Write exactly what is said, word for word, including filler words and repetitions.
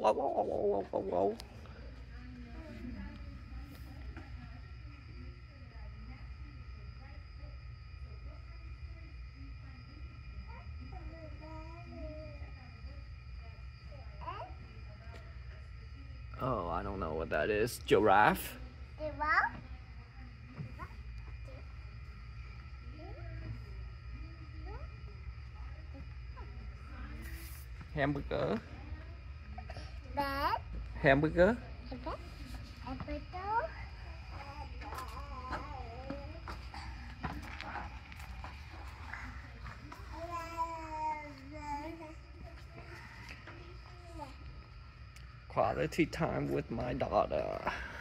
whoa, whoa, whoa, whoa, whoa. Oh, I don't know what that is. Giraffe? Giraffe? Hamburger? Bed? Hamburger? Bed? Hamburger? Quality time with my daughter.